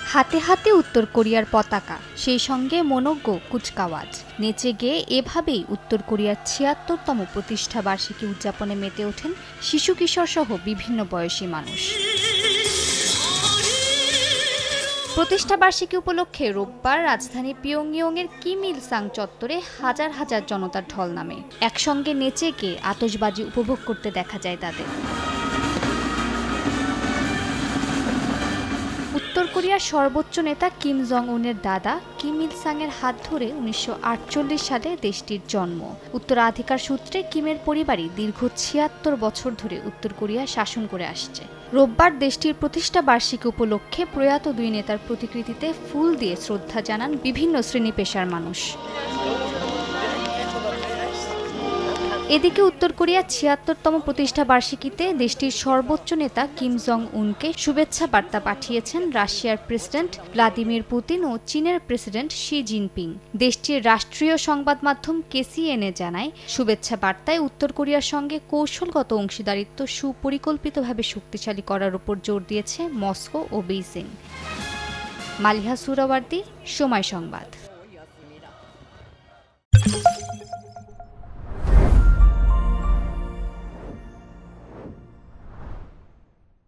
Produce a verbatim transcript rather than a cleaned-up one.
হাতে হাতে উত্তর কোরিয়ার পতাকা, সেই সঙ্গে মনোজ্ঞ কুচকাওয়াজ। নেচে গেয়ে এভাবেই উত্তর কোরিয়ার ছিয়াত্তরতম প্রতিষ্ঠা বার্ষিকী উদযাপনে মেতে ওঠেন শিশু কিশোর সহ বিভিন্ন বয়সী মানুষ। প্রতিষ্ঠা বার্ষিকী উপলক্ষে রোববার রাজধানী পিয়ংইয়ংয়ের কিম ইল সাং চত্বরে হাজার হাজার জনতার ঢল নামে। একসঙ্গে নেচে গেয়ে আতশবাজি উপভোগ করতে দেখা যায় তাদের। উত্তর কোরিয়ার সর্বোচ্চ নেতা কিম জং উনের দাদা কিম ইল সাংয়ের হাত ধরে উনিশশো আটচল্লিশ সালে দেশটির জন্ম। উত্তরাধিকার সূত্রে কিমের পরিবারই দীর্ঘ ছিয়াত্তর বছর ধরে উত্তর কোরিয়া শাসন করে আসছে। রোববার দেশটির প্রতিষ্ঠা বার্ষিকী উপলক্ষে প্রয়াত দুই নেতার প্রতিকৃতিতে ফুল দিয়ে শ্রদ্ধা জানান বিভিন্ন শ্রেণী পেশার মানুষ। এদিকে উত্তর কোরিয়ার ছিয়াত্তরতম প্রতিষ্ঠা বার্ষিকীতে দেশটির সর্বোচ্চ নেতা কিম জং উনকে শুভেচ্ছা বার্তা পাঠিয়েছেন রাশিয়ার প্রেসিডেন্ট ভ্লাদিমির পুতিন ও চীনের প্রেসিডেন্ট শি জিনপিং। দেশটির রাষ্ট্রীয় সংবাদ মাধ্যম কেসিএনএ জানায়, শুভেচ্ছা বার্তায় উত্তর কোরিয়ার সঙ্গে কৌশলগত অংশীদারিত্ব সুপরিকল্পিতভাবে শক্তিশালী করার উপর জোর দিয়েছে মস্কো ও বেইজিং। মালিহা সুহরাওয়ার্দী, সময় সংবাদ।